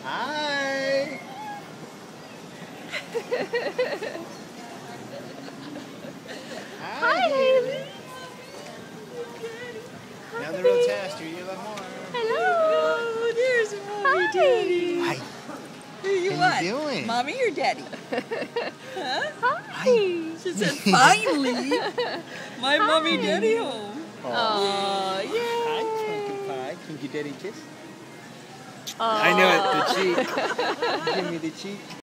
Hi. Hi, Haylee. Now the real test. You love more. Hello. Oh, there's Mommy Daddy. Hi. Who you How want? you doing? Mommy or Daddy? Huh? Hi. She said, finally, my Mommy Daddy home. Oh, Hi, yay. Funky Pie. Can you give Daddy a kiss? Oh. I know it. The cheek. Give me the cheek.